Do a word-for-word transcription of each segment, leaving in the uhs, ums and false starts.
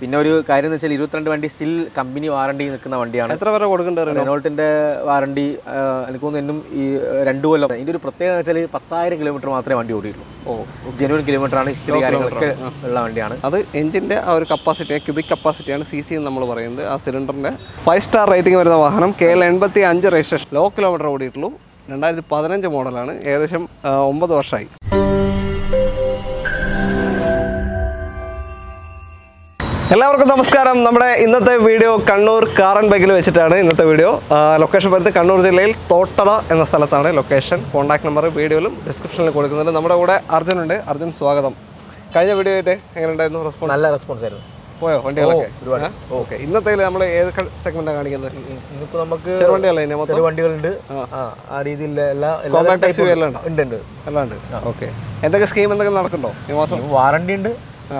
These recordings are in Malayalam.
പിന്നെ ഒരു കാര്യം എന്ന് വെച്ചാൽ ഇരുപത്തിരണ്ട് വണ്ടി സ്റ്റിൽ കമ്പനി വാറണ്ടി നിൽക്കുന്ന വണ്ടിയാണ്. എത്ര വരെ കൊടുക്കേണ്ടത്? റെനോൾട്ടിൻ്റെ വാറണ്ടി എനിക്ക് തോന്നുന്നു എന്നും ഈ രണ്ട് കൊല്ലം. ഇതിൻ്റെ ഒരു പ്രത്യേകത വെച്ചാൽ പത്തായിരം കിലോമീറ്റർ മാത്രമേ വണ്ടി ഓടിയുള്ളൂ. ഓ ജെനുവൻ കിലോമീറ്റർ ആണ്, ഹിസ്റ്ററി കാര്യങ്ങളൊക്കെ ഉള്ള വണ്ടിയാണ്. അത് എഞ്ചിൻ്റെ ആ ഒരു കപ്പാസിറ്റി, ക്യൂബിക് കപ്പാസിറ്റിയാണ് സി സി എന്ന് നമ്മൾ പറയുന്നത്. ആ സിലിണ്ടറിൻ്റെ ഫൈവ് സ്റ്റാർ റേറ്റിംഗ് വരുന്ന വാഹനം കെ എൽ എൺപത്തി അഞ്ച് രജിസ്ട്രേഷൻ, ലോ കിലോമീറ്റർ ഓടിയിട്ടുള്ളൂ. രണ്ടായിരത്തി പതിനഞ്ച് മോഡലാണ്, ഏകദേശം ഒമ്പത് വർഷമായി. എല്ലാവർക്കും നമസ്കാരം. നമ്മുടെ ഇന്നത്തെ വീഡിയോ കണ്ണൂർ കാർ ആൻഡ് ബൈക്കിൽ വെച്ചിട്ടാണ് ഇന്നത്തെ വീഡിയോ. ലൊക്കേഷൻ വരുന്നത് കണ്ണൂർ ജില്ലയിൽ തോട്ടട എന്ന സ്ഥലത്താണ് ലൊക്കേഷൻ. കോൺടാക്ട് നമ്പർ വീഡിയോയിലും ഡിസ്ക്രിപ്ഷനിൽ കൊടുക്കുന്നുണ്ട്. നമ്മുടെ കൂടെ അർജുൻ ഉണ്ട്. അർജുൻ, സ്വാഗതം. കഴിഞ്ഞ വീഡിയോ ആയിട്ട് എങ്ങനെ ഉണ്ടായിരുന്നു റെസ്പോൺസ്? നല്ല റെസ്പോൺസ് ആയിരുന്നു. പോയോ വണ്ടികളൊക്കെ? ഓക്കെ. ഇന്നത്തെ നമ്മൾ ഏത് സെഗ്മെന്റാണ് കാണിക്കുന്നത്? ഇന്നിപ്പോൾ നമുക്ക് ചെറുവണ്ടികളല്ലേ? ചെറുവണ്ടികളുണ്ട്, ആ രീതിയിൽ എല്ലാ ഉണ്ട് ഉണ്ട് എല്ലാം ഉണ്ട്. ഓക്കെ. എന്തൊക്കെ സ്കീം എന്തൊക്കെ നടക്കുന്നുണ്ടോ ഈ മാസം? വാറണ്ടി ഉണ്ട്,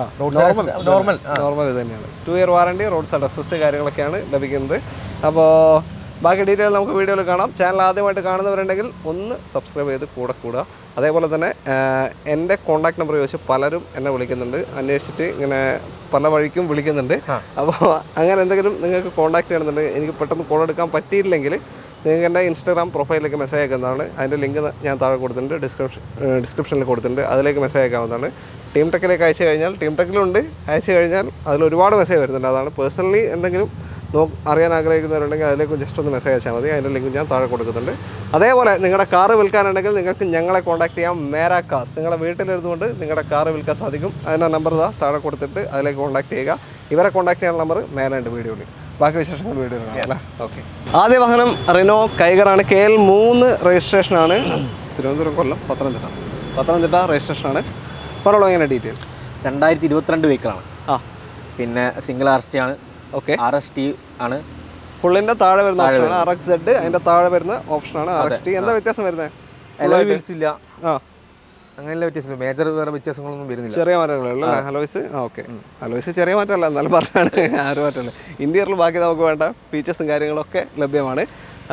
നോർമൽ നോർമൽ ഇത് തന്നെയാണ്. Two year warranty, road side assist കാര്യങ്ങളൊക്കെയാണ് ലഭിക്കുന്നത്. അപ്പോൾ ബാക്കി ഡീറ്റെയിൽ നമുക്ക് വീഡിയോയിൽ കാണാം. ചാനൽ ആദ്യമായിട്ട് കാണുന്നവരുണ്ടെങ്കിൽ ഒന്ന് സബ്സ്ക്രൈബ് ചെയ്ത് കൂടെ കൂടുക. അതേപോലെ തന്നെ എൻ്റെ കോൺടാക്ട് നമ്പർ ചോദിച്ച് പലരും എന്നെ വിളിക്കുന്നുണ്ട്, അന്വേഷിച്ചിട്ട് ഇങ്ങനെ പല വഴിക്കും വിളിക്കുന്നുണ്ട്. അപ്പോൾ അങ്ങനെ എന്തെങ്കിലും നിങ്ങൾക്ക് കോൺടാക്ട് ചെയ്യണമെന്നുണ്ടെങ്കിൽ, എനിക്ക് പെട്ടെന്ന് കോൾ എടുക്കാൻ പറ്റിയില്ലെങ്കിൽ നിങ്ങൾക്ക് എൻ്റെ ഇൻസ്റ്റാഗ്രാം പ്രൊഫൈലിലേക്ക് മെസ്സേജ് അയക്കുന്നതാണ്. അതിൻ്റെ ലിങ്ക് ഞാൻ താഴെ കൊടുത്തിട്ടുണ്ട്, ഡിസ്ക്രിപ്ഷൻ ഡിസ്ക്രിപ്ഷനിൽ കൊടുത്തിട്ടുണ്ട്. അതിലേക്ക് മെസ്സേജ് അയക്കാവുന്നതാണ്. ടീം ടെക്കിലേക്ക് അയച്ചു കഴിഞ്ഞാൽ, ടീം ടെക്കിലുണ്ട്, അയച്ചു കഴിഞ്ഞാൽ അതിൽ ഒരുപാട് മെസ്സേജ് വരുന്നുണ്ട്. അതാണ് പേഴ്സണലി എന്തെങ്കിലും നോ അറിയാൻ ആഗ്രഹിക്കുന്നവരുണ്ടെങ്കിൽ അതിലേക്ക് ജസ്റ്റ് ഒന്ന് മെസ്സേജ് അയച്ചാൽ മതി. അതിൻ്റെ ലിങ്ക് ഞാൻ താഴെ കൊടുക്കുന്നുണ്ട്. അതേപോലെ നിങ്ങളുടെ കാറ് വിൽക്കാനുണ്ടെങ്കിൽ നിങ്ങൾക്ക് ഞങ്ങളെ കോൺടാക്ട് ചെയ്യാം. മേരാ കാസ്. നിങ്ങളുടെ വീട്ടിലിരുന്നുകൊണ്ട് നിങ്ങളുടെ കാറ് വിൽക്കാൻ സാധിക്കും. അതിൻ്റെ നമ്പർ ഇതാ താഴെ കൊടുത്തിട്ട് അതിലേക്ക് കോൺടാക്ട് ചെയ്യുക. ഇവരെ കോൺടാക്ട് ചെയ്യാനുള്ള നമ്പർ മേലുണ്ട് വീഡിയോയിൽ. ബാക്കി വിശേഷങ്ങൾ വീഡിയോയിൽ കാണാം. ഓക്കെ. ആദ്യ വാഹനം റിനോ കൈഗറാണ്. കെ എൽ മൂന്ന് രജിസ്ട്രേഷനാണ്. തിരുവനന്തപുരം, കൊല്ലം, പത്തനംതിട്ട പത്തനംതിട്ട രജിസ്ട്രേഷനാണ്. പറഞ്ഞോളൂ എങ്ങനെ ഡീറ്റെയിൽ. രണ്ടായിരത്തി ഇരുപത്തിരണ്ട് വെഹിക്കിളാണ്. ആ പിന്നെ സിംഗിൾ ആർ എസ് ടി ആണ്. ഓക്കെ. ആർ എസ് ടി ആണ്. ഫുള്ളിൻ്റെ താഴെ വരുന്ന ഓപ്ഷനാണ് ആർ എക്സ് സെഡ്. അതിൻ്റെ താഴെ വരുന്ന ഓപ്ഷനാണ് ആർ എക്സ് ടി. എന്താ വ്യത്യാസം വരുന്നത്? ഇല്ല, ആ അങ്ങനെയുള്ള വ്യത്യാസം, മേജർ വേറെ വ്യത്യാസങ്ങളൊന്നും വരുന്നില്ല. ചെറിയ മാറ്റങ്ങളുള്ളൂ അല്ലേ? അലോയ്സ്. ആ ഓക്കെ. അലോയ്സ് ചെറിയ മാറ്റമല്ല, എന്നാലും പറഞ്ഞാണ് ആരും മാറ്റമല്ല. ഇന്റീരിയറിൽ ബാക്കി നമുക്ക് വേണ്ട ഫീച്ചേഴ്സും കാര്യങ്ങളൊക്കെ ലഭ്യമാണ്.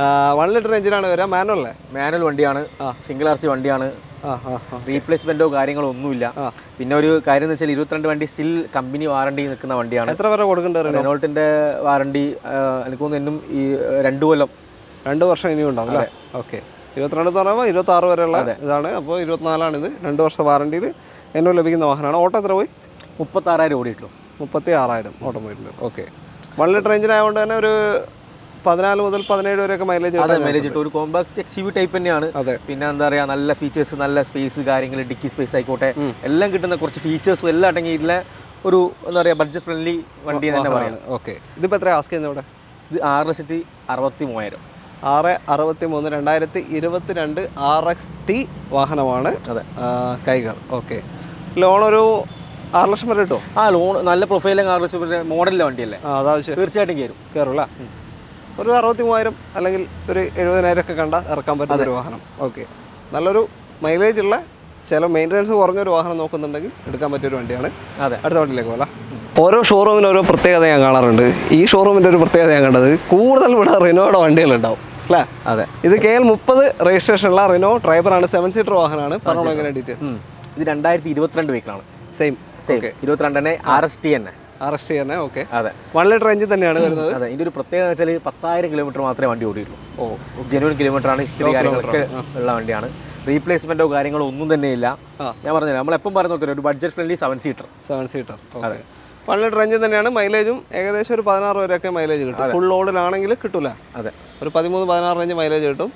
വൺ ലിറ്റർ എഞ്ചിനാണ് വരിക. മാനുവൽ അല്ലേ? മാനുവൽ വണ്ടിയാണ്, സിംഗിൾ ആർ സി വണ്ടിയാണ്. റീപ്ലേസ്മെന്റോ കാര്യങ്ങളോ ഒന്നുമില്ല. പിന്നെ ഒരു കാര്യം എന്ന് വെച്ചാൽ ഇരുപത്തിരണ്ട് വണ്ടി സ്റ്റിൽ കമ്പനി വാറണ്ടി നിൽക്കുന്ന വണ്ടിയാണ്. എത്ര വരെ കൊടുക്കേണ്ടത്? റെനോൾട്ടിന്റെ വാറണ്ടി എനിക്ക് തോന്നുന്നു എന്നും ഈ രണ്ട് കൊല്ലം രണ്ട് വർഷം ഇനിയും ഉണ്ടാവും അല്ലേ? ഓക്കെ. ഇരുപത്തിരണ്ട് എന്ന് പറയുമ്പോൾ ഇരുപത്തി ആറ് വരെയുള്ള ഇതാണ്. അപ്പോൾ ഇരുപത്തിനാലാണിത്. രണ്ട് വർഷം വാറണ്ടിയിൽ എന്നോ ലഭിക്കുന്ന വാഹനമാണ്. ഓട്ടോ എത്ര പോയി? മുപ്പത്തി ആറായിരം ഓടിയിട്ടുള്ളൂ. മുപ്പത്തി ആറായിരം ഓട്ടോ പോയിട്ടുണ്ട്. ഓക്കെ. വൺ ലിറ്റർ എഞ്ചിൻ ആയതുകൊണ്ട് തന്നെ ഒരു പതിനാല് മുതൽ പതിനേഴ് വരെയൊക്കെ മൈലേജ് മൈലേജ് കിട്ടും. ഒരു compact X U V type തന്നെയാണ്. പിന്നെ എന്താ പറയുക, നല്ല ഫീച്ചേഴ്സ്, നല്ല സ്പേസ് കാര്യങ്ങൾ, ഡിക്കി സ്പേസ് ആയിക്കോട്ടെ, എല്ലാം കിട്ടുന്ന കുറച്ച് ഫീച്ചേഴ്സും എല്ലാം അടങ്ങിയിട്ടുള്ള ഒരു എന്താ പറയുക ബഡ്ജറ്റ് ഫ്രണ്ട്ലി വണ്ടി തന്നെ പറയാം. ഓക്കെ. ഇതിപ്പോൾ എത്ര ആസ്ക് ചെയ്യുന്നത് ഇവിടെ? ഇത് ആറ് ലക്ഷത്തി അറുപത്തി മൂവായിരം ആറ് അറുപത്തി മൂന്ന് രണ്ടായിരത്തി ഇരുപത്തി രണ്ട് ആർ എക്സ് ടി വാഹനമാണ്. അതെ, കൈഗർ. ഓക്കെ. ലോൺ ഒരു ആറ് ലക്ഷം വരെ കിട്ടുമോ? ആ ലോൺ നല്ല പ്രൊഫൈലും ആറ് ലക്ഷം വരെ മോഡലിലെ വണ്ടിയല്ലേ? ആ അതാവശ്യം തീർച്ചയായിട്ടും കയറും കയറും അല്ലേ? ഒരു അറുപത്തി മൂവായിരം അല്ലെങ്കിൽ ഒരു എഴുപതിനായിരം ഒക്കെ കണ്ട ഇറക്കാൻ പറ്റുന്ന ഒരു വാഹനം. ഓക്കെ. നല്ലൊരു മൈലേജ് ഉള്ള, ചില മെയിൻ്റനൻസ് കുറഞ്ഞൊരു വാഹനം നോക്കുന്നുണ്ടെങ്കിൽ എടുക്കാൻ പറ്റിയൊരു വണ്ടിയാണ്. അതെ. അടുത്ത വണ്ടിയിലേക്ക് പോലെ. ഓരോ ഷോറൂമിന് ഓരോ പ്രത്യേകത ഞാൻ കാണാറുണ്ട്. ഈ ഷോറൂമിൻ്റെ ഒരു പ്രത്യേകത ഞാൻ കണ്ടത്, കൂടുതൽ ഇവിടെ റിനോയുടെ വണ്ടികളുണ്ടാവും അല്ലേ? അതെ. ഇത് കെ എൽ മുപ്പത് രജിസ്ട്രേഷനുള്ള റിനോ ഡ്രൈവറാണ്. സെവൻ സീറ്റർ വാഹനമാണ്. പറഞ്ഞോളൂ എങ്ങനെ ഡീറ്റെയിൽ. ഇത് രണ്ടായിരത്തി ഇരുപത്തിരണ്ട് വെഹിക്കിളാണ്. സെയിം സെയിം ഇരുപത്തിരണ്ട് തന്നെ ആർ എസ് ടി തന്നെ. ആർ എസ് ടി തന്നെ. ഓക്കെ. അതെ. വൺ ലിറ്റർ എഞ്ചിൻ തന്നെയാണ് വരുന്നത്. അതെ. ഇതിൻ്റെ ഒരു പ്രത്യേകത വെച്ചാൽ പത്തായിരം കിലോമീറ്റർ മാത്രമേ വണ്ടി ഓടിയിട്ടുള്ളൂ. ഓ ജെനുവൻ കിലോമീറ്റർ ആണ്, ഹിസ്റ്ററി കാര്യങ്ങളൊക്കെ ഉള്ള വണ്ടിയാണ്. റീപ്ലേസ്മെന്റോ കാര്യങ്ങളോ ഒന്നും തന്നെയില്ല. ഞാൻ പറഞ്ഞില്ല, നമ്മളെപ്പം പറയുന്ന ഒരു budget friendly seven seater seven seater അതെ. വൺ ലിറ്റർ എഞ്ചിൻ തന്നെയാണ്. മൈലേജും ഏകദേശം ഒരു പതിനാറ് വരെയൊക്കെ മൈലേജ് കിട്ടും. ഫുൾ ലോഡിലാണെങ്കിൽ കിട്ടൂല. അതെ. ഒരു പതിമൂന്ന് പതിനാറ് റേഞ്ച് മൈലേജ് കിട്ടും.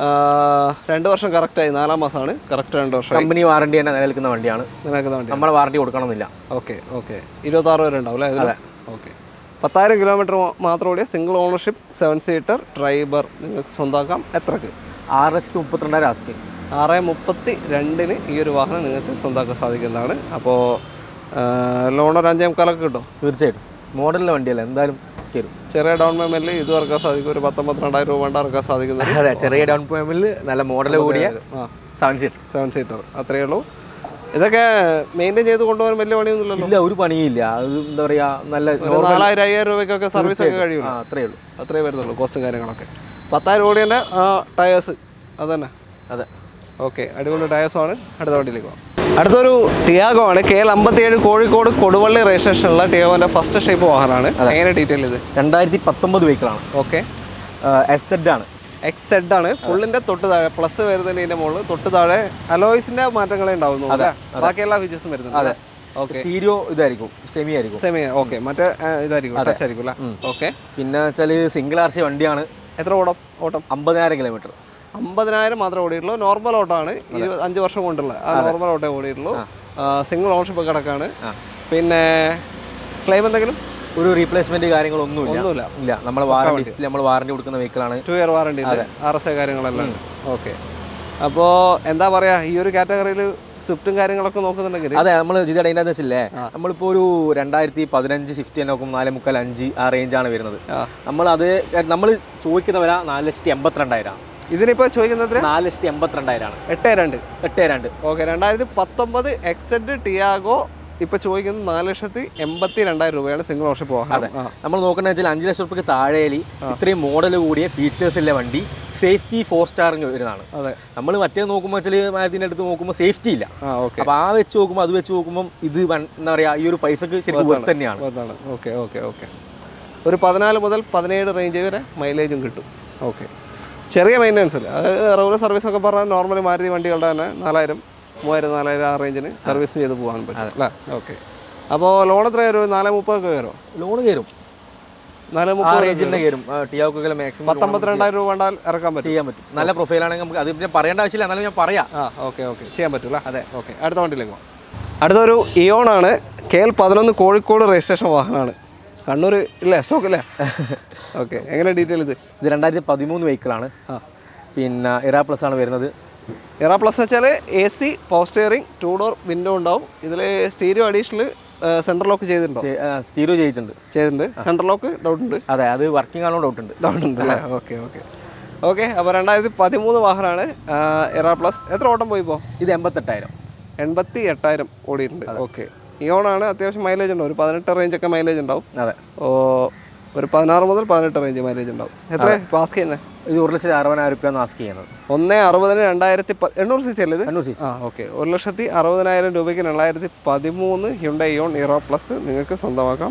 രണ്ട് വർഷം കറക്റ്റായി, നാലാം മാസമാണ് കറക്റ്റ്. രണ്ട് വർഷം കമ്പനി വാറണ്ടി തന്നെ നിലനിൽക്കുന്ന വണ്ടിയാണ്. നിലനിൽക്കുന്ന വണ്ടി, നമ്മളെ വാറണ്ടി കൊടുക്കണമെന്നില്ല. ഓക്കെ. ഓക്കെ. ഇരുപത്തി ആറ് വരെ ഉണ്ടാവും അല്ലേ? ഓക്കെ. പത്തായിരം കിലോമീറ്റർ മാത്രം ഓടിയ single ownership seven seater driver നിങ്ങൾക്ക് സ്വന്തമാക്കാം. എത്രക്ക്? ആറ് ലക്ഷത്തി മുപ്പത്തിരണ്ടായിരം ആസ്കി. ആറ് മുപ്പത്തി രണ്ടിന് ഈ ഒരു വാഹനം നിങ്ങൾക്ക് സ്വന്തമാക്കാൻ സാധിക്കുന്നതാണ്. അപ്പോൾ ലോൺ ഒരു അഞ്ചേ മുക്കാലൊക്കെ കിട്ടും. തീർച്ചയായിട്ടും മോഡലിലെ വണ്ടിയല്ല, എന്തായാലും കയറും. ചെറിയ ഡൗൺ പേയ്മെന്റിൽ ഇത് ഇറക്കാൻ സാധിക്കും. ഒരു പത്തൊമ്പത്തി രണ്ടായിരം രൂപ കൊണ്ട് ഇറക്കാൻ സാധിക്കുന്നത്. അതെ, ചെറിയ ഡൗൺ പേയ്മെന്റിൽ നല്ല മോഡൽ കൂടിയ സെവൻ സീറ്റർ സെവൻ സീറ്റർ അത്രയേ ഉള്ളൂ. ഇതൊക്കെ മെയിൻറ്റെയിൻ ചെയ്ത് കൊണ്ടുപോകാൻ വലിയ പണിയൊന്നുമില്ലല്ലോ? ഇല്ല, ഒരു പണിയില്ല. അത് എന്താ പറയുക, നല്ല നാലായിരം അയ്യായിരം രൂപയ്ക്കൊക്കെ സർവീസ് ഒക്കെ കഴിയും. അത്രയേ ഉള്ളൂ, അത്രയേ വരുന്നുള്ളൂ കോസ്റ്റും കാര്യങ്ങളൊക്കെ. പത്തായിരം കോടി തന്നെ ടയേഴ്സ് അത് തന്നെ. അതെ. ഓക്കെ. അടിപൊളി ടയേഴ്സുമാണ്. അടുത്ത വണ്ടിയിലേക്ക് പോകാം. അടുത്തൊരു ടിയാഗോ ആണ്. കെ എൽ അമ്പത്തിയേഴ് കോഴിക്കോട് കൊടുവള്ളി രജിസ്ട്രേഷനുള്ള ടിയാഗോൻ്റെ ഫസ്റ്റ് ഷേപ്പ് വാഹനമാണ്. എങ്ങനെ ഡീറ്റെയിൽ ഇത്? രണ്ടായിരത്തി പത്തൊമ്പത് വെഹിക്കിളാണ്. ഓക്കെ. എസ് സെഡ് ആണ്. എക്സ് സെഡ് ആണ്. ഫുള്ളിൻ്റെ തൊട്ട് താഴെ പ്ലസ് വരുന്നതിൻ്റെ മുകളിൽ തൊട്ട് താഴെ അലോയ്സിൻ്റെ മാറ്റങ്ങളെ ഉണ്ടാവുന്നു. ബാക്കി എല്ലാ ഫീച്ചേഴ്സും വരുന്നുണ്ട്. അതെ. സ്റ്റീരിയോ ഇതായിരിക്കും, സെമി ആയിരിക്കും. Semi okay. മറ്റേ ഇതായിരിക്കും, ടച്ച് ആയിരിക്കും അല്ലേ? ഓക്കെ. പിന്നെ വെച്ചാൽ സിംഗിൾ ആർ സി വണ്ടിയാണ്. എത്ര ഓടം ഓട്ടം? അമ്പതിനായിരം കിലോമീറ്റർ. അമ്പതിനായിരം മാത്രമേ ഓടിയിട്ടുള്ളൂ. നോർമൽ ഓട്ടമാണ്. ഇരുപത് അഞ്ച് വർഷം കൊണ്ടുള്ള ആ നോർമൽ ഓട്ടേ ഓടിയിട്ടുള്ളൂ. സിംഗിൾ ഓണർഷിപ്പ് കിടക്കാണ്. പിന്നെ ക്ലെയിം എന്തെങ്കിലും? ഒരു റീപ്ലേസ്മെന്റ് കാര്യങ്ങളൊന്നും ഒന്നുമില്ല. ഇല്ല. നമ്മൾ വാറണ്ടി നമ്മൾ വാറണ്ടി കൊടുക്കുന്ന വെഹിക്കിളാണ്. Two year warranty, R S A കാര്യങ്ങളെല്ലാം. ഓക്കെ. അപ്പോൾ എന്താ പറയുക, ഈ ഒരു കാറ്റഗറിയിൽ സ്വിഫ്റ്റും കാര്യങ്ങളൊക്കെ നോക്കുന്നുണ്ടെങ്കിൽ അതെ നമ്മൾ ജിതേട അതിൻ്റെ വെച്ചില്ലേ, നമ്മളിപ്പോൾ ഒരു രണ്ടായിരത്തി പതിനഞ്ച് സ്വിഫ്റ്റ് തന്നെ നോക്കുമ്പോൾ നാല് മുക്കാൽ അഞ്ച് ആ റേഞ്ചാണ് വരുന്നത്. നമ്മൾ അത് നമ്മൾ ചോദിക്കുന്ന വില നാല് ലക്ഷത്തി എൺപത്തിരണ്ടായിരം. ഇതിനിപ്പോൾ ചോദിക്കുന്നത് നാല് ലക്ഷത്തി എൺപത്തിരണ്ടായിരമാണ്. എട്ട് രണ്ട് എട്ട് രണ്ട് ഓക്കെ. രണ്ടായിരത്തി പത്തൊമ്പത് എക്സെഡ് ടിയാഗോ ഇപ്പോൾ ചോദിക്കുന്നത് നാല് ലക്ഷത്തി എൺപത്തി രണ്ടായിരം രൂപയാണ് സിംഗിൾ ഓണർഷിപ്പ് പോകാം. അതെ. നമ്മൾ നോക്കുന്നത് വെച്ചാൽ അഞ്ച് ലക്ഷം റുപ്യക്ക് താഴേലി ഇത്രയും മോഡൽ കൂടിയ ഫീച്ചേഴ്സ് ഉള്ള വണ്ടി, സേഫ്റ്റി ഫോർ സ്റ്റാറിന് വരുന്നതാണ്. അതെ. നമ്മൾ മറ്റേ നോക്കുമ്പോൾ വെച്ചാൽ മായത്തിൻ്റെ അടുത്ത് നോക്കുമ്പോൾ സേഫ്റ്റി ഇല്ല. അപ്പോൾ ആ വെച്ച് നോക്കുമ്പോൾ അത് വെച്ച് നോക്കുമ്പോൾ ഇത് എന്താ പറയുക, ഈ ഒരു പൈസക്ക് ശരിക്കും വർത്ത് തന്നെയാണ്. Okay okay okay. ഒരു പതിനാല് മുതൽ പതിനേഴ് റേഞ്ച് വരെ മൈലേജും കിട്ടും. ഓക്കെ. ചെറിയ മെയിൻ്റനൻസ് ഇല്ല. അത് റെഗുലർ സർവീസ് ഒക്കെ പറഞ്ഞാൽ നോർമലി മാരുതി വണ്ടികളുടെ തന്നെ നാലായിരം മൂവായിരം നാലായിരം ആ റേഞ്ചിന് സർവീസ് ചെയ്ത് പോകാൻ പറ്റും അല്ലേ? ഓക്കെ. അപ്പോൾ ലോൺ എത്ര കയറും? നാല് മുപ്പതൊക്കെ കയറും. ലോൺ കയറും. നാല് മുപ്പത് റേഞ്ചിൻ്റെ കയറും. ടിയാഗോക്ക് മാക്സിമം പത്തമ്പത്തിരണ്ടായിരം രൂപ വേണ്ടാൽ ഇറക്കാൻ പറ്റും, ചെയ്യാൻ പറ്റും. നല്ല പ്രൊഫൈലാണെങ്കിൽ നമുക്ക് അത് പിന്നെ പറയേണ്ട ആവശ്യമില്ല, എന്നാലും ഞാൻ പറയാം. ആ ഓക്കെ ഓക്കെ, ചെയ്യാൻ പറ്റുമല്ലോ. അതെ. ഓക്കെ. അടുത്ത വണ്ടിയിലേക്ക് പോകാം. അടുത്തൊരു ഇയോൺ ആണ്. കെ എൽ പതിനൊന്ന് കോഴിക്കോട് രജിസ്ട്രേഷൻ വാഹനമാണ്. കണ്ണൂർ ഇല്ലേ, സ്റ്റോക്ക് ഇല്ലേ? ഓക്കെ. എങ്ങനെ ഡീറ്റെയിൽ ഇത്? ഇത് രണ്ടായിരത്തി പതിമൂന്ന് വെഹിക്കിളാണ്. ആ പിന്നെ ഇറാ പ്ലസ് ആണ് വരുന്നത്. ഇറാ പ്ലസ് വെച്ചാൽ A C, power steering, two door window ഉണ്ടാവും. ഇതിൽ സ്റ്റീരിയോ അഡീഷണൽ സെൻട്രൽ ലോക്ക് ചെയ്തിട്ടുണ്ടോ? സ്റ്റീരിയോ ചെയ്തിട്ടുണ്ട്. ചെയ്തിട്ടുണ്ട്. സെൻട്രൽ ലോക്ക് ഡൗട്ട് ഉണ്ട്. അതെ, അത് വർക്കിംഗ് ആണോ ഡൗട്ട് ഉണ്ട്. ഡൗട്ട് ഉണ്ട് അല്ലേ? Okay okay okay. അപ്പോൾ രണ്ടായിരത്തി പതിമൂന്ന് വാഹനമാണ് ഇറാ പ്ലസ്. എത്ര ഓട്ടം പോയി ഇപ്പോൾ? ഇത് എൺപത്തെട്ടായിരം എൺപത്തി എട്ടായിരം ഓടിയിട്ടുണ്ട്. ഓക്കെ. ഇയോണാണ്. അത്യാവശ്യം മൈലേജ് ഉണ്ടാവും. ഒരു പതിനെട്ട് റേഞ്ചൊക്കെ മൈലേജ് ഉണ്ടാവും. അതെ. ഓ ഒരു പതിനാറ് മുതൽ പതിനെട്ട് റേഞ്ച് മൈലേജ് ഉണ്ടാവും. എത്ര പാസ് ചെയ്യുന്നത്? ഇത് ഒരു ലക്ഷത്തി അറുപതിനായിരം രൂപയാണ് ആസ്ക് ചെയ്യുന്നത്. ഒന്ന് അറുപതിന് രണ്ടായിരത്തി എണ്ണൂറ് സി സി അല്ലേ ഇത്? എണ്ണൂറ് സി സി. ആ ഓക്കെ. ഒരു ലക്ഷത്തി അറുപതിനായിരം രൂപയ്ക്ക് രണ്ടായിരത്തി പതിമൂന്ന് ഹ്യുണ്ടായി ഇയോൺ ഇറോ പ്ലസ് നിങ്ങൾക്ക് സ്വന്തമാക്കാം.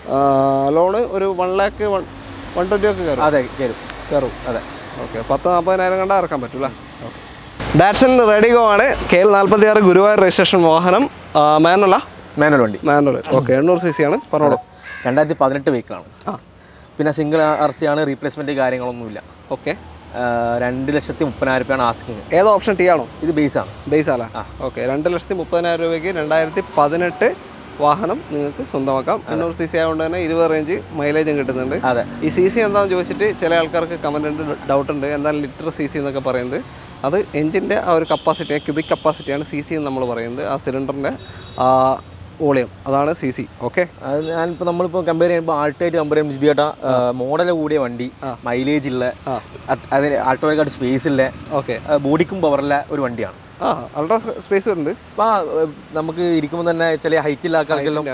ലോണ് ഒരു one lakh one one twenty ഒക്കെ കയറും. അതെ, കയറും കയറും. അതെ. ഓക്കെ. പത്ത് നാൽപ്പതിനായിരം കണ്ടാൽ ഇറക്കാൻ പറ്റൂല. ഓക്കെ. ഡാറ്റ്സൺ റെഡിഗോ ആണ്. കെ എൽ നാൽപ്പത്തി ആറ് ഗുരുവായൂർ രജിസ്ട്രേഷൻ വാഹനം. മാനുവലാ? മാനുവൽ വണ്ടി. മാനുവൽ. ഓക്കെ. എണ്ണൂറ് സി സി ആണ്. പറഞ്ഞോളൂ. രണ്ടായിരത്തി പതിനെട്ട് വെഹിക്കിളാണ്. ആ പിന്നെ സിംഗിൾ ആർ സി ആണ്. റീപ്ലേസ്മെൻറ്റ് കാര്യങ്ങളൊന്നുമില്ല. ഓക്കെ. രണ്ട് ലക്ഷത്തി മുപ്പതിനായിരം രൂപയാണ് ആസ്കിങ്. ഏത് ഓപ്ഷൻ ടി ആണോ? ഇത് ബേസ് ആണ്. ബേസ് അല്ല. ഓക്കെ. രണ്ട് ലക്ഷത്തി മുപ്പതിനായിരം രൂപയ്ക്ക് രണ്ടായിരത്തി പതിനെട്ട് വാഹനം നിങ്ങൾക്ക് സ്വന്തമാക്കാം. എണ്ണൂറ് സി സി ആയതുകൊണ്ട് തന്നെ ഇരുപത് റേഞ്ച് മൈലേജും കിട്ടുന്നുണ്ട്. അതെ. ഈ സി സി എന്താണെന്ന് ചോദിച്ചിട്ട് ചില ആൾക്കാർക്ക് കമൻറ്റ് ഉണ്ട്, ഡൗട്ട് ഉണ്ട്. എന്താണ് ലിറ്റർ സി സി എന്നൊക്കെ പറയുന്നത്? അത് എഞ്ചിൻ്റെ ആ ഒരു കപ്പാസിറ്റി, ക്യൂബിക് കപ്പാസിറ്റിയാണ് സി സി എന്ന് നമ്മൾ പറയുന്നത്. ആ സിലിണ്ടറിൻ്റെ വോളിയം, അതാണ് സി സി. ഓക്കെ. അത് ഞാനിപ്പോൾ നമ്മളിപ്പോൾ കമ്പയർ ചെയ്യുമ്പോൾ ആൾട്ടായിട്ട് കമ്പയർ ചെയ്യുമ്പോൾ ജിതിയേട്ടാ മോഡൽ കൂടിയ വണ്ടി, മൈലേജ് ഉള്ള, അതിന് ആൾട്ടോയെക്കാട്ട് സ്പേസ് ഇല്ല, ഓക്കെ, ബോഡിക്കും പവറുള്ള ഒരു വണ്ടിയാണ്. ആ അൾട്രാ സ്പേസ് ഉണ്ട്. ആ നമുക്ക് ഇരിക്കുമ്പോൾ തന്നെ ചില ഹൈറ്റ് ഇല്ല ആൾക്കാർക്കെല്ലാം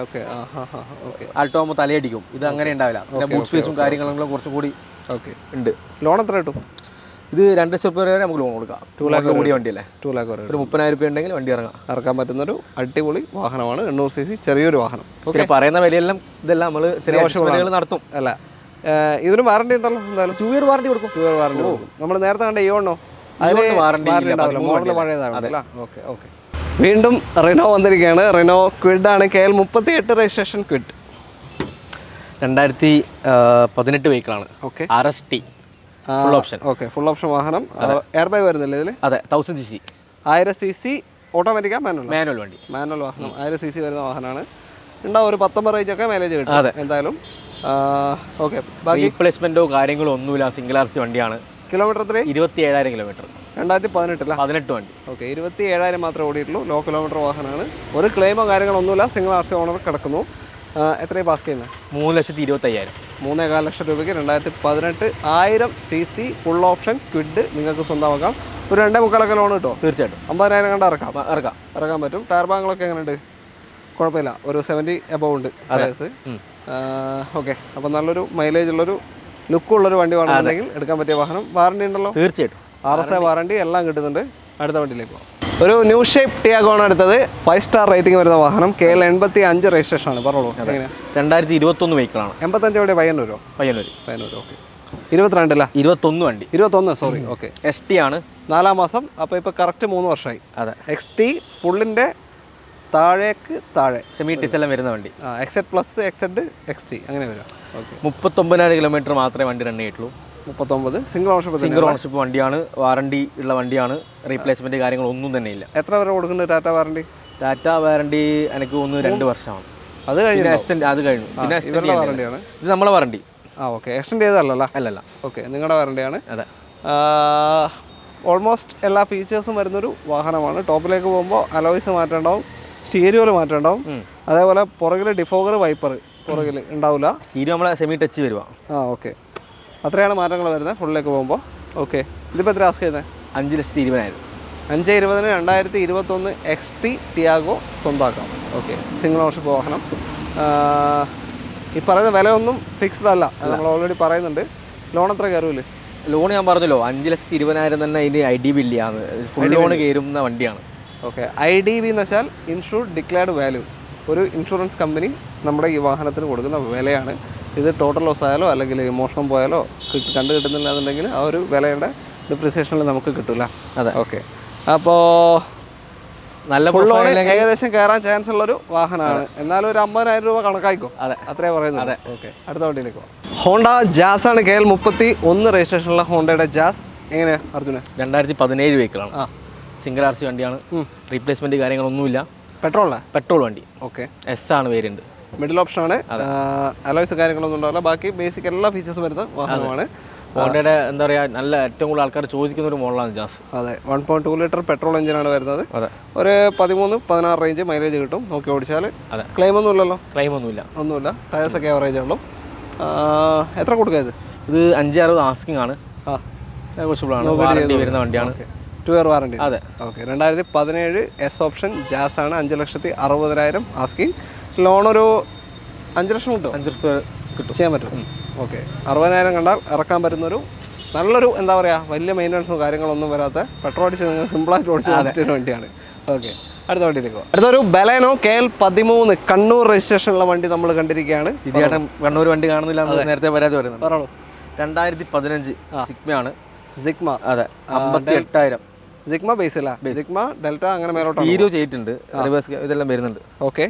ആൾട്ടോ ആകുമ്പോൾ തലയടിക്കും. ഇത് അങ്ങനെ ഉണ്ടാവില്ല. പിന്നെ ബൂട്ട് സ്പേസും കാര്യങ്ങളും കുറച്ചും കൂടി ഓക്കെ ഉണ്ട്. ലോൺ എത്ര കിട്ടും? ഇത് രണ്ട് ലക്ഷം രൂപ വരെ നമുക്ക് ലോൺ കൊടുക്കാം. ടു ലാക്ക് കൂടിയ വണ്ടിയല്ലേ? ടു ലാക്ക് വരെ. ഒരു മുപ്പതിനായിരം രൂപ ഉണ്ടെങ്കിൽ വണ്ടി ഇറങ്ങാം ഇറക്കാൻ പറ്റുന്നൊരു അടിപൊളി വാഹനമാണ്. എണ്ണൂറ് സി സി ചെറിയൊരു വാഹനം. ഓക്കെ. പറയുന്ന വിലയെല്ലാം ഇതെല്ലാം നമ്മൾ ചെറിയ വർഷങ്ങൾ നടത്തും. അല്ല, ഇതിന് വാറണ്ടി ഉണ്ടല്ലോ എന്തായാലും? ടു ഇയർ വാറണ്ടി കൊടുക്കും. ടു ഇയർ വാറണ്ടി കൊടുക്കും. നമ്മൾ നേരത്തെ കണ്ട ഇയോണോ? അതിന് വാറണ്ടി ഉണ്ടാവില്ല. മോഡൽ പഴയതാണല്ലോ. Okay okay. വീണ്ടും റിനോ വന്നിരിക്കുകയാണ്. റിനോ ക്വിഡ് ആണ്. കെ എൽ മുപ്പത്തി എട്ട് രജിസ്ട്രേഷൻ ക്വിഡ്. രണ്ടായിരത്തി പതിനെട്ട് വെഹിക്കിളാണ്. Okay. R S T full option. Okay. Full option വാഹനം. എയർ ബാഗ് വരുന്നില്ല ഇതിൽ? അതെ. Thousand C C. ആയിരം സി സി ഓട്ടോമാറ്റിക്കാ മാനുവൽ? മാനുവൽ വണ്ടി. മാനുവൽ വാഹനം. ആയിരം സി സി വരുന്ന വാഹനമാണ്. ഉണ്ടാവും ഒരു പത്തൊമ്പത് റേഞ്ച് ഒക്കെ മൈലേജ് കിട്ടും. അതെ. എന്തായാലും ഓക്കെ. റീപ്ലേസ്മെന്റോ കാര്യങ്ങളോ ഒന്നുമില്ല. സിംഗിൾ ആർ സി വണ്ടിയാണ്. കിലോമീറ്റർ എത്ര? ഇരുപത്തി ഏഴായിരം കിലോമീറ്റർ. രണ്ടായിരത്തി പതിനെട്ടില്ല? പതിനെട്ട് വണ്ടി. ഓക്കെ. ഇരുപത്തി ഏഴായിരം മാത്രമേ ഓടിയിട്ടുള്ളൂ. ലോ കിലോമീറ്റർ വാഹനമാണ്. ഒരു ക്ലെയിമോ കാര്യങ്ങളൊന്നുമില്ല. സിംഗിൾ ആർ സി ഓണർ കിടക്കുന്നു. എത്രയും പാസ് ചെയ്യുന്നത്? മൂന്ന് ലക്ഷത്തി ഇരുപത്തി അയ്യായിരം. മൂന്നേകാൽ ലക്ഷം രൂപയ്ക്ക് രണ്ടായിരത്തി പതിനെട്ട് ആയിരം C C full option Kwid നിങ്ങൾക്ക് സ്വന്തമാക്കാം. ഒരു രണ്ടേ മുക്കാലൊക്കെ ലോൺ കിട്ടുമോ? തീർച്ചയായിട്ടും. അമ്പതിനായിരം കണ്ട് ഇറക്കാം. ഇറക്കാം ഇറക്കാൻ പറ്റും. ടയർ ബാങ്കുകളൊക്കെ എങ്ങനെയുണ്ട്? കുഴപ്പമില്ല. ഒരു സെവൻറ്റി എബവ് ഉണ്ട് ടയേഴ്സ്. ഓക്കെ. അപ്പോൾ നല്ലൊരു മൈലേജ് ഉള്ളൊരു ലുക്കുള്ളൊരു വണ്ടി വേണമെന്നുണ്ടെങ്കിൽ എടുക്കാൻ പറ്റിയ വാഹനം. വാറണ്ടി ഉണ്ടല്ലോ? തീർച്ചയായിട്ടും. ആർ എസ് എ വാറണ്ടി എല്ലാം കിട്ടുന്നുണ്ട്. അടുത്ത വണ്ടിയിലേക്ക് പോകാം. ഒരു ന്യൂ ഷേപ്പ് ടിയാഗോ ആണ് എടുത്തത്. ഫൈവ് സ്റ്റാർ റേറ്റിംഗ് വരുന്ന വാഹനം. കെ എൽ എൺപത്തി അഞ്ച് രജിസ്ട്രേഷൻ ആണ്. പറഞ്ഞോളൂ. രണ്ടായിരത്തി ഇരുപത്തൊന്ന് വെഹിക്കിളാണ്. എൺപത്തഞ്ച് എവിടെ? പയ്യന്നൂരോ? പയ്യന്നൂർ. പയ്യന്നൂർ. ഓക്കെ. ഇരുപത്തിരണ്ടല്ല ഇരുപത്തൊന്ന് വണ്ടി. ഇരുപത്തൊന്ന് സോറി. ഓക്കെ. എസ് ടി ആണ്. നാലാം മാസം. അപ്പോൾ ഇപ്പോൾ കറക്റ്റ് മൂന്ന് വർഷമായി. അതെ. എക്സ് ടി ഫുള്ളിൻ്റെ താഴേക്ക് താഴെ സെമി ടിച്ച് എല്ലാം വരുന്ന വണ്ടി. ആ XZ plus XZ X T അങ്ങനെ വരാം. ഓക്കെ. മുപ്പത്തൊമ്പതിനായിരം കിലോമീറ്റർ മാത്രമേ വണ്ടി റൺ ചെയ്തിട്ടുള്ളൂ. മുപ്പത്തൊമ്പത്. Single ownership. സിംഗിൾ ഓണർഷിപ്പ് വണ്ടിയാണ്. വാറണ്ടി ഉള്ള വണ്ടിയാണ്. റീപ്ലേസ്മെന്റ് കാര്യങ്ങളൊന്നും തന്നെ ഇല്ല. എത്ര വരെ കൊടുക്കുന്നുണ്ട് ടാറ്റ വാറണ്ടി? ടാറ്റ വാറണ്ടി എനിക്ക് തോന്നുന്നു രണ്ട് വർഷമാണ്. അത് കഴിഞ്ഞു. എക്സ്റ്റെൻഡ് അത് കഴിഞ്ഞു. പിന്നെ ഇവരുടെ വാറണ്ടിയാണ് ഇത് നമ്മളെ വാറണ്ടി. ആ ഓക്കെ. എക്സ്റ്റെൻഡ് ചെയ്തതല്ല? അല്ലല്ല. ഓക്കെ. നിങ്ങളുടെ വാറണ്ടിയാണ്. അതെ. ഓൾമോസ്റ്റ് എല്ലാ ഫീച്ചേഴ്സും വരുന്നൊരു വാഹനമാണ്. ടോപ്പിലേക്ക് പോകുമ്പോൾ അലോയ്സ് മാറ്റേണ്ടാവും, സ്റ്റീരിയോയിൽ മാറ്റേണ്ടാവും, അതേപോലെ പുറകിൽ ഡിഫോഗർ വൈപ്പർ പുറകിൽ ഉണ്ടാവില്ല. സ്റ്റീരിയോ നമ്മളെ സെമി ടച്ച് വരുവാ. ആ ഓക്കെ. അത്രയാണ് മാറ്റങ്ങൾ വരുന്നത് ഫുള്ളിലേക്ക് പോകുമ്പോൾ. ഓക്കെ. ഇതിപ്പോൾ എത്ര ആസ്ക് ചെയ്യുന്നത്? അഞ്ച് ലക്ഷത്തി ഇരുപതിനായിരം. അഞ്ച് ഇരുപതിന് രണ്ടായിരത്തി ഇരുപത്തൊന്ന് എക്സ് ടി ടിയാഗോ സ്വന്തമാക്കാം. ഓക്കെ. സിംഗിൾ ഓണർഷിപ്പ് വാഹനം. ഈ പറയുന്ന വിലയൊന്നും ഫിക്സ്ഡ് അല്ല, അത് നമ്മൾ ഓൾറെഡി പറയുന്നുണ്ട്. ലോൺ എത്ര കയറൂല്ലേ? ലോൺ ഞാൻ പറഞ്ഞല്ലോ അഞ്ച് ലക്ഷത്തി ഇരുപതിനായിരം തന്നെ ഇതിന് ഐ ഡി ബി ഇല്ലാന്ന്. ഫുൾ ലോൺ കയറുന്ന വണ്ടിയാണ്. ഓക്കെ. ഐ ഡി ബി എന്ന് വെച്ചാൽ ഇൻഷൂർഡ് ഡിക്ലെയർഡ് വാല്യൂ. ഒരു ഇൻഷുറൻസ് കമ്പനി നമ്മുടെ ഈ വാഹനത്തിന് കൊടുക്കുന്ന വിലയാണ്. ഇത് ടോട്ടൽ ലോസ് ആയാലോ അല്ലെങ്കിൽ മോഷണം പോയാലോ കണ്ടു കിട്ടുന്നില്ല എന്നുണ്ടെങ്കിൽ ആ ഒരു വിലയുടെ ഡിപ്രിസിയേഷനിൽ നമുക്ക് കിട്ടില്ല. അതെ. ഓക്കെ. അപ്പോൾ നല്ല ഫുൾ ഓൺ ഏകദേശം കയറാൻ ചാൻസ് ഉള്ളൊരു വാഹനമാണ്. എന്നാലും ഒരു അമ്പതിനായിരം രൂപ കണക്കായിക്കോ. അതെ. അത്രേ പറയുന്നത്. അതെ. ഓക്കെ. അടുത്ത വണ്ടിയിലേക്ക് പോകാം. ഹോണ്ട ജാസ് ആണ്. കെ എൽ മുപ്പത്തി ഒന്ന് രജിസ്ട്രേഷനുള്ള ഹോണ്ടയുടെ ജാസ്. എങ്ങനെയാണ് അർജുന? രണ്ടായിരത്തി പതിനേഴ് വെഹിക്കിളാണ്. ആ സിംഗിൾ ആർ സി വണ്ടിയാണ്. റീപ്ലേസ്മെന്റ് കാര്യങ്ങളൊന്നുമില്ല. പെട്രോളാണ്? പെട്രോൾ വണ്ടി. ഓക്കെ. എസ് ആണ് വേരിയന്റ്. മിഡിൽ ഓപ്ഷൻ ആണ്. അലോയ്സ് കാര്യങ്ങളൊന്നും ഉണ്ടാവില്ല. ബാക്കി ബേസിക് എല്ലാ ഫീച്ചേഴ്സും വരുന്ന വാഹനമാണ്. ഹോണ്ടയുടെ എന്താ പറയുക നല്ല ഏറ്റവും കൂടുതൽ ആൾക്കാർ ചോദിക്കുന്ന ഒരു മോഡലാണ് ജാസ്. അതെ. One point two litre petrol എഞ്ചിനാണ് വരുന്നത്. അതെ. ഒരു പതിമൂന്ന് പതിനാറ് റേഞ്ച് മൈലേജ് കിട്ടും നോക്കി ഓടിച്ചാൽ. അതെ. ക്ലെയിം ഒന്നും ഇല്ലല്ലോ? ക്ലെയിം ഒന്നുമില്ല. ഒന്നുമില്ല. ടയേഴ്സ് ഒക്കെ ആവറേജ് ഉള്ളൂ. എത്ര കൊടുക്കുക ഇത്? ഇത് അഞ്ച് അറുപത് ആസ്കിംഗ് ആണ്. ആ ആണ്. വാറണ്ടി വരുന്ന വണ്ടിയാണ്. Two year warranty. അതെ. ഓക്കെ. രണ്ടായിരത്തി പതിനേഴ് എസ് ഓപ്ഷൻ ജാസ് ആണ്. അഞ്ച് ലക്ഷത്തി അറുപതിനായിരം ആസ്കിംഗ്. ലോൺ ഒരു അഞ്ച് ലക്ഷം കിട്ടും. അഞ്ച് ലക്ഷം കിട്ടും ചെയ്യാൻ പറ്റും. ഓക്കെ. അറുപതിനായിരം കണ്ടാൽ ഇറക്കാൻ പറ്റുന്നൊരു നല്ലൊരു എന്താ പറയുക വലിയ മെയിൻ്റനൻസും കാര്യങ്ങളൊന്നും വരാത്ത പെട്രോൾ അടിച്ച് നിങ്ങൾ സിമ്പിളായിട്ട് ഓടിച്ച് പറ്റുന്ന വണ്ടിയാണ്. ഓക്കെ. അടുത്ത വണ്ടിയിലേക്ക് പോകാം. അടുത്തൊരു ബലേനോ കെ എൽ പതിമൂന്ന് കണ്ണൂർ രജിസ്ട്രേഷനുള്ള വണ്ടി നമ്മൾ കണ്ടിരിക്കുകയാണ്. ഇതേട്ടൻ കണ്ണൂർ വണ്ടി കാണുന്നില്ല നേരത്തെ വരാതെ വരുന്നത്. പറഞ്ഞോളൂ. രണ്ടായിരത്തി പതിനഞ്ച് സിഗ്മയാണ്. സിഗ്മ. അതെ. അമ്പത്തി എട്ടായിരം. സിഗ്മ ബേസ് അല്ല? സിഗ്മ ഡെൽറ്റ അങ്ങനെ മേലോട്ട് സ്റ്റീരിയോ ചെയ്തിട്ടുണ്ട്. റിവേഴ്സ് ഇതെല്ലാം വരുന്നുണ്ട്. ഓക്കെ.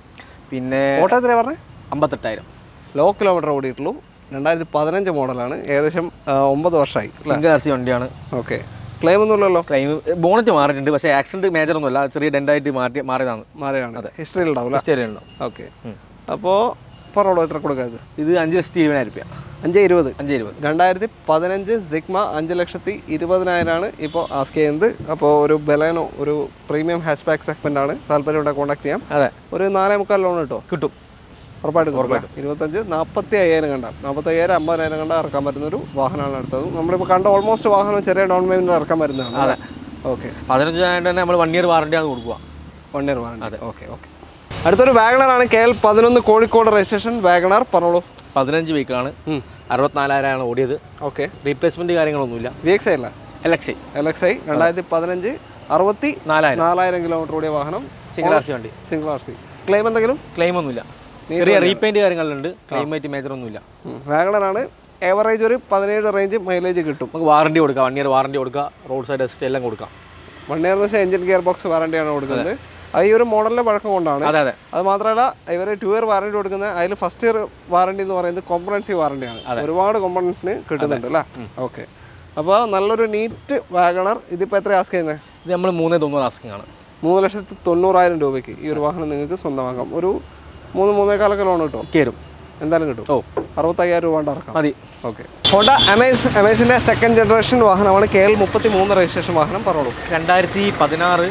പിന്നെ ഓട്ടോ എത്രയാണ് പറഞ്ഞത്? അമ്പത്തെട്ടായിരം. ലോ കിലോമീറ്റർ ഓടിയിട്ടുള്ളൂ. രണ്ടായിരത്തി പതിനഞ്ച് മോഡലാണ്. ഏകദേശം ഒമ്പത് വർഷമായി. സിംഗിൾ ആർ സി വണ്ടിയാണ്. ഓക്കെ. ക്ലെയിം ഒന്നും ഇല്ലല്ലോ? ക്ലെയിം ബോണറ്റ് മാറിയിട്ടുണ്ട്. പക്ഷേ ആക്സിഡന്റ് മേജർ ഒന്നുമല്ല. ചെറിയ ഡെൻറ്റായിട്ട് മാറ്റി മാറിയതാണ്. മാറിയാണ്. അതെ. ഹിസ്റ്ററിയിൽ ഉണ്ടാവില്ല? ഹിസ്റ്ററി ഉണ്ടാവും. ഓക്കെ. അപ്പോൾ പറഞ്ഞോളൂ എത്ര കൊടുക്കാത്? ഇത് അഞ്ച് ലക്ഷത്തി ഇരുപതിനായിരം രൂപ. അഞ്ച് ഇരുപത്. അഞ്ച് ഇരുപത്. രണ്ടായിരത്തി പതിനഞ്ച് സിഗ്മ അഞ്ച് ലക്ഷത്തി ഇരുപതിനായിരമാണ് ഇപ്പോൾ ആസ്ക് ചെയ്യുന്നത്. അപ്പോൾ ഒരു ബലേനോ ഒരു പ്രീമിയം ഹാച്ച് ബാക്ക് സെഗ്മെന്റ് ആണ്. താല്പര്യമുണ്ടെങ്കിൽ കോൺടാക്ട് ചെയ്യാം. അതെ. ഒരു നാലേ മുക്കാൽ ലോൺ കിട്ടും. കിട്ടും ഉറപ്പായിട്ടും. ഉറപ്പായിട്ടും. ഇരുപത്തഞ്ച് നാൽപ്പത്തി അയ്യായിരം കണ്ട നാൽപ്പത്തി അയ്യായിരം അമ്പതിനായിരം കണ്ട ഇറക്കാൻ പറ്റുന്ന ഒരു വാഹനമാണ് എടുത്തത്. നമ്മളിപ്പോൾ കണ്ട ഓൾമോസ്റ്റ് വാഹനം ചെറിയ ഡൗൺ പേയ്മെൻറ്റ് ഇറക്കാൻ പറ്റുന്നതാണ്. അതെ. ഓക്കെ. പതിനഞ്ചായിരം തന്നെ നമ്മൾ വൺ ഇയർ വാറണ്ടിയാണ് കൊടുക്കുക. One year warranty. അതെ. ഓക്കെ. ഓക്കെ. അടുത്തൊരു വാഗണറാണ്. കെ എൽ പതിനൊന്ന് കോഴിക്കോട് രജിസ്ട്രേഷൻ വാഗണർ. പറഞ്ഞോളൂ. പതിനഞ്ച് വെഹിക്കിളാണ്. അറുപത്തിനാലായിരമാണ് ഓടിയത്. ഓക്കെ. റീപ്ലേസ്മെന്റ് കാര്യങ്ങളൊന്നുമില്ല. വി എക്സ് ഐ അല്ല? L X I. L X I രണ്ടായിരത്തി പതിനഞ്ച് അറുപത്തി നാലായിരം നാലായിരം കിലോമീറ്റർ ഓടിയ വാഹനം. സിംഗിൾ ആർ സി വണ്ടി. Single R C. ക്ലെയിം എന്തെങ്കിലും? ക്ലെയിം ഒന്നുമില്ല. ചെറിയ റീപെയിന്റ് കാര്യങ്ങളുണ്ട്. ക്ലൈമറ്റ് മേജർ ഒന്നുമില്ല. വാഗണറാണ്. ഏവറേജ് ഒരു പതിനേഴ് റേഞ്ച് മൈലേജ് കിട്ടും. നമുക്ക് വാറണ്ടി കൊടുക്കാം. വൺ ഇയർ വാറണ്ടി കൊടുക്കാം. റോഡ് സൈഡ് അസിസ്റ്റ് എല്ലാം കൊടുക്കാം. വൺ ഇയർ എന്ന് വെച്ചാൽ എഞ്ചിൻ ഗിയർ ബോക്സ് വാറണ്ടിയാണ് കൊടുക്കുന്നത്. അത് ഈ ഒരു മോഡലിലെ പഴക്കം കൊണ്ടാണ്. അതെ. അതെ. അത് മാത്രമല്ല ഇവർ ടു ഇയർ വാറണ്ടി കൊടുക്കുന്നത്. അതിൽ ഫസ്റ്റ് ഇയർ വാറണ്ടി എന്ന് പറയുന്നത് കോമ്പണൻസീവ് വാറണ്ടിയാണ്. ഒരുപാട് കോമ്പണൻസിന് കിട്ടുന്നുണ്ട് അല്ലേ? ഓക്കെ. അപ്പോൾ നല്ലൊരു നീറ്റ് വാഗണർ. ഇതിപ്പോൾ എത്ര ആസ്ക് ചെയ്യുന്നത്? ഇത് നമ്മൾ മൂന്നേ തൊണ്ണൂറ് ആസ്കിംഗ് ആണ്. മൂന്ന് ലക്ഷത്തി തൊണ്ണൂറായിരം രൂപയ്ക്ക് ഈ ഒരു വാഹനം നിങ്ങൾക്ക് സ്വന്തമാക്കാം. ഒരു മൂന്ന് മൂന്നേക്കാലൊക്കെ ലോൺ കിട്ടും. കയറും എന്തായാലും കിട്ടും. ഓ അറുപത്തയ്യായിരം രൂപ ഇറക്കാം. മതി. ഓക്കെ. ഹോണ്ട അമേസ് അമേസിൻ്റെ സെക്കൻഡ് ജനറേഷൻ വാഹനമാണ്. കെ എൽ മുപ്പത്തി മൂന്ന് രജിസ്ട്രേഷൻ വാഹനം. പറഞ്ഞോളൂ. രണ്ടായിരത്തി പതിനാറ്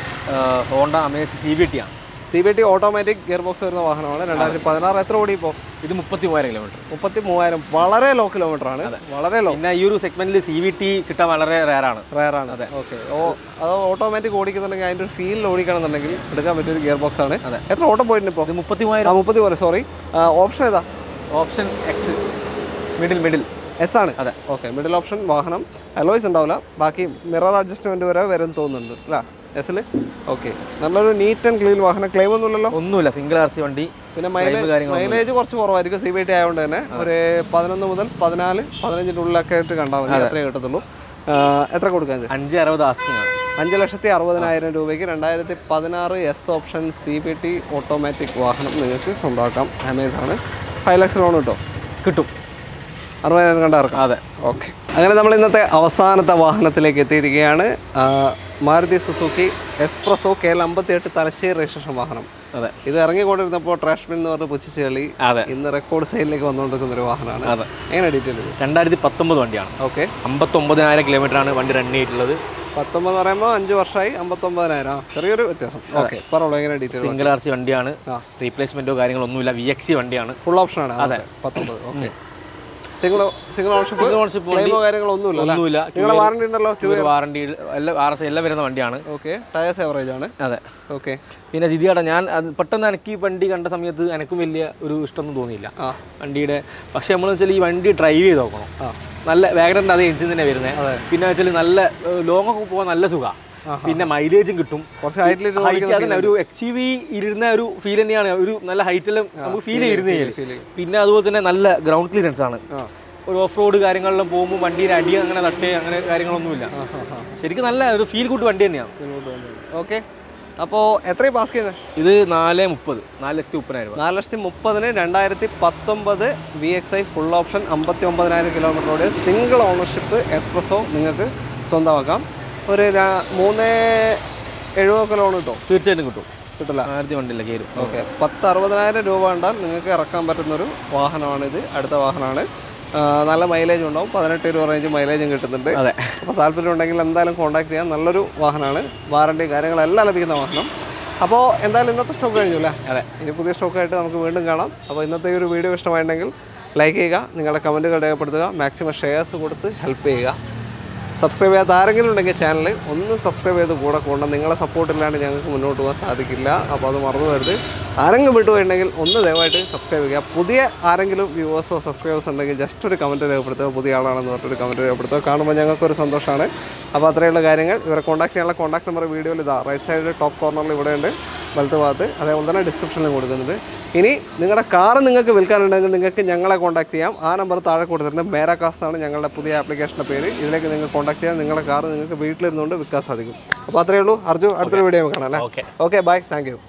Honda Amaze C B T ആണ്. C B T automatic gear box വരുന്ന വാഹനമാണ്. രണ്ടായിരത്തി പതിനാറ്. എത്ര ഓടി ഇപ്പോൾ? ഇത് മുപ്പത്തി മൂവായിരം കിലോമീറ്റർ. മുപ്പത്തി മൂവായിരം വളരെ ലോ കിലോമീറ്റർ ആണ്. വളരെ ലോ. പിന്നെ ഈ ഒരു സെഗ്മെന്റിൽ സി വി ടി കിട്ടാൻ വളരെ റയറാണ്. റയറാണ്. അതെ. ഓക്കെ. ഓ അത് ഓട്ടോമാറ്റിക് ഓടിക്കുന്നുണ്ടെങ്കിൽ അതിൻ്റെ ഒരു ഫീൽ ഓടിക്കണമെന്നുണ്ടെങ്കിൽ എടുക്കാൻ പറ്റിയൊരു ഗിയർ ബോക്സ് ആണ്. അതെ. എത്ര ഓട്ടം പോയിട്ടുണ്ട് ഇപ്പോൾ? ഇത് മുപ്പത്തി മൂവായിരം. മുപ്പത്തി മൂവായിരം. സോറി. ഓപ്ഷൻ ഏതാ? Option X. Middle middle S ആണ്. അതെ. ഓക്കെ. മിഡിൽ ഓപ്ഷൻ വാഹനം. അലോയ്സ് ഉണ്ടാവില്ല. ബാക്കി മിറർ അഡ്ജസ്റ്റ്മെന്റ് വരെ വരും തോന്നുന്നുണ്ട് അല്ലേ? എസിൽ ഓക്കെ. നല്ലൊരു നീറ്റ് ആൻഡ് ക്ലീൻ വാഹനം, ക്ലെയിം ഒന്നുമില്ലല്ലോ? ഒന്നുമില്ല, സിംഗിൾ ആർ സി വണ്ടി. പിന്നെ മൈലേജ് മൈലേജ് കുറച്ച് കുറവായിരിക്കും സി ബി ടി ആയതുകൊണ്ട് തന്നെ. ഒരു പതിനൊന്ന് മുതൽ പതിനാല് പതിനഞ്ചിൻ്റെ ഉള്ളിലൊക്കെ ആയിട്ട് കണ്ടാൽ മതി, അത്രേ കിട്ടത്തുള്ളൂ. എത്ര കൊടുക്കാൻ? അഞ്ച് അറുപത് ആസ്കിംഗ് ആണ്. അഞ്ച് ലക്ഷത്തി അറുപതിനായിരം രൂപയ്ക്ക് രണ്ടായിരത്തി പതിനാറ് S option C B T automatic വാഹനം നിങ്ങൾക്ക് സ്വന്തമാക്കാം. ആമേസാണ്. ഫൈവ് ലാക്സ് ലോൺ കിട്ടും കിട്ടും അറുപതിനായിരം കണ്ട ഇറക്കാം. അതെ, ഓക്കെ. അങ്ങനെ നമ്മൾ ഇന്നത്തെ അവസാനത്തെ വാഹനത്തിലേക്ക് എത്തിയിരിക്കുകയാണ്. Maruti Suzuki Spresso K L അമ്പത്തി എട്ട് തലശ്ശേരി രജിസ്ട്രേഷൻ വാഹനം. അതെ, ഇത് ഇറങ്ങിക്കൊണ്ടിരുന്നപ്പോൾ ട്രാഷ്മിൻ എന്ന് പറഞ്ഞ പുച്ഛിച്ച് കളി അതെ ഇന്ന് റെക്കോർഡ് സെയിലിലേക്ക് വന്നുകൊണ്ടിരിക്കുന്ന ഒരു വാഹനമാണ്. അതെ, എങ്ങനെ ഡീറ്റെയിൽ? രണ്ടായിരത്തി പത്തൊമ്പത് വണ്ടിയാണ്. ഓക്കെ. അമ്പത്തൊമ്പതിനായിരം കിലോമീറ്റർ ആണ് വണ്ടി റൺ ചെയ്തിട്ടുള്ളത്. പത്തൊമ്പത് പറയുമ്പോൾ അഞ്ച് വർഷമായി അമ്പത്തൊമ്പതിനായിരം, ചെറിയൊരു വ്യത്യാസം. ഓക്കെ, പറഞ്ഞോളൂ എങ്ങനെ ഡീറ്റെയിൽ? സിംഗിൾ ആർ സി വണ്ടിയാണ്, റീപ്ലേസ്മെന്റോ കാര്യങ്ങളൊന്നുമില്ല, വി എക്സ് സി വണ്ടിയാണ്, ഫുൾ ഓപ്ഷൻ ആണ്. അതെ, പത്തൊമ്പത്. Okay. Single single ownership, single ownership ക്ലെയിമോ കാര്യങ്ങളൊന്നുമില്ല. ഒന്നുമില്ല. നിങ്ങളുടെ വാറണ്ടി ഉണ്ടല്ലോ? ടു ഇയർ വാറണ്ടി, എല്ലാം ആർ എസ് എല്ലാം വരുന്ന വണ്ടിയാണ്. ഓക്കെ. ടയേഴ്സ് ആവറേജ് ആണ്. അതെ, ഓക്കെ. പിന്നെ ജിതിയാടാ, ഞാൻ അത് പെട്ടെന്ന് എനിക്ക് ഈ വണ്ടി കണ്ട സമയത്ത് എനിക്കും വലിയ ഒരു ഇഷ്ടമൊന്നും തോന്നിയില്ല വണ്ടിയുടെ. പക്ഷെ നമ്മൾ വെച്ചാൽ ഈ വണ്ടി ഡ്രൈവ് ചെയ്ത് നോക്കണം. നല്ല വാഗണറിൻ്റെ അതേ എഞ്ചിൻ തന്നെ വരുന്നത്. പിന്നെ വെച്ചാൽ നല്ല ലോങ് ഒക്കെ പോകാൻ നല്ല സുഖമാണ്. പിന്നെ മൈലേജും കിട്ടും. കുറച്ച് ഹൈറ്റ് അതല്ല, ഒരു എക്സ് യു വി ഇരുന്ന ഒരു ഫീൽ തന്നെയാണ്. ഒരു നല്ല ഹൈറ്റിലും നമുക്ക് ഫീൽ ചെയ്തിരുന്നേ. പിന്നെ അതുപോലെ തന്നെ നല്ല ഗ്രൗണ്ട് ക്ലിയറൻസ് ആണ്. ഒരു ഓഫ് റോഡ് കാര്യങ്ങളിലും പോകുമ്പോൾ വണ്ടിയുടെ അടി അങ്ങനെ തട്ടേ അങ്ങനെ കാര്യങ്ങളൊന്നുമില്ല. ശരിക്കും നല്ല ഒരു ഫീൽ ഗുഡ് വണ്ടി തന്നെയാണ്. ഓക്കെ. അപ്പോൾ എത്രയും പാസ് ചെയ്യുന്നത്? ഇത് നാല് മുപ്പത് നാല് ലക്ഷത്തി മുപ്പതിനായിരം നാല് ലക്ഷത്തി മുപ്പതിന് രണ്ടായിരത്തി പത്തൊമ്പത് V X I full option അമ്പത്തി ഒമ്പതിനായിരം കിലോമീറ്ററോട് സിംഗിൾ ഓണർഷിപ്പ് എക്സ്പ്രസോ നിങ്ങൾക്ക് സ്വന്തമാക്കാം. ഒരു മൂന്ന് എഴുപതൊക്കെ ലോൺ കിട്ടും? തീർച്ചയായിട്ടും കിട്ടും. കിട്ടില്ല, ആയിരത്തി വണ്ടിയില്ല കയറും. ഓക്കെ. പത്ത് അറുപതിനായിരം രൂപ കണ്ടാൽ നിങ്ങൾക്ക് ഇറക്കാൻ പറ്റുന്നൊരു വാഹനമാണിത്. അടുത്ത വാഹനമാണ്. നല്ല മൈലേജ് ഉണ്ടാവും, പതിനെട്ട് ഇരുപത് റേഞ്ച് മൈലേജും കിട്ടുന്നുണ്ട്. അതെ. അപ്പോൾ താല്പര്യം ഉണ്ടെങ്കിൽ എന്തായാലും കോൺടാക്ട് ചെയ്യാം. നല്ലൊരു വാഹനമാണ്, വാറണ്ടി കാര്യങ്ങളെല്ലാം ലഭിക്കുന്ന വാഹനം. അപ്പോൾ എന്തായാലും ഇന്നത്തെ സ്റ്റോക്ക് കഴിഞ്ഞു അല്ലേ? അതെ. ഇനി പുതിയ സ്റ്റോക്കായിട്ട് നമുക്ക് വീണ്ടും കാണാം. അപ്പോൾ ഇന്നത്തെ ഒരു വീഡിയോ ഇഷ്ടമായിട്ടുണ്ടെങ്കിൽ ലൈക്ക് ചെയ്യുക, നിങ്ങളുടെ കമൻറ്റുകൾ രേഖപ്പെടുത്തുക, മാക്സിമം ഷെയർസ് കൊടുത്ത് ഹെൽപ്പ് ചെയ്യുക. സബ്സ്ക്രൈബ് ചെയ്യാത്ത ആരെങ്കിലും ഉണ്ടെങ്കിൽ ചാനൽ ഒന്ന് സബ്സ്ക്രൈബ് ചെയ്ത് കൂടെ കൊണ്ടുവന്ന്, നിങ്ങളെ സപ്പോർട്ടില്ലാണ്ട് ഞങ്ങൾക്ക് മുന്നോട്ട് പോകാൻ സാധിക്കില്ല. അപ്പോൾ അത് മറന്നു വരുത്. ആരെങ്കിലും വിട്ടുപോയിട്ടുണ്ടെങ്കിൽ ഒന്ന് ദയവായിട്ട് സബ്സ്ക്രൈബ് ചെയ്യുക. പുതിയ ആരെങ്കിലും വ്യൂവേഴ്സോ സബ്സ്ക്രൈബേഴ്സ് ഉണ്ടെങ്കിൽ ജസ്റ്റ് ഒരു കമൻറ്റ് രേഖപ്പെടുത്തുക, പുതിയ ആളാണെന്ന് പറഞ്ഞിട്ടൊരു കമൻറ്റ് രേഖപ്പെടുത്തുക. കാണുമ്പോൾ ഞങ്ങൾക്കൊരു സന്തോഷമാണ്. അപ്പോൾ അത്രയുള്ള കാര്യങ്ങൾ. ഇവരെ കോൺടാക്ട് ചെയ്യാനുള്ള കോൺടാക്ട് നമ്പർ വീഡിയോയിൽ ഇതാ റൈറ്റ് സൈഡിൽ ടോപ്പ് കോർണറിൽ ഇവിടെയുണ്ട്, വലത്ത് ഭാഗത്ത്. അതേപോലെ തന്നെ ഡിസ്ക്രിപ്ഷനിലും കൊടുക്കുന്നുണ്ട്. ഇനി നിങ്ങളുടെ കാറ് നിങ്ങൾക്ക് വിൽക്കാനുണ്ടെങ്കിൽ നിങ്ങൾക്ക് ഞങ്ങളെ കോൺടാക്ട് ചെയ്യാം. ആ നമ്പർ താഴെ കൊടുത്തിട്ടുണ്ട്. മേരാ കാസ് ആണ് ഞങ്ങളുടെ പുതിയ ആപ്ലിക്കേഷൻ്റെ പേര്. ഇതിലേക്ക് നിങ്ങൾ കോൺടാക്ട് ചെയ്യാം. നിങ്ങളുടെ കാറ് നിങ്ങൾക്ക് വീട്ടിലിരുന്നുകൊണ്ട് വിൽക്കാൻ സാധിക്കും. അപ്പോൾ അത്രയേ ഉള്ളൂ. അർജു, അടുത്തൊരു വീഡിയോ കാണാം അല്ലേ? Okay, bye, thank U.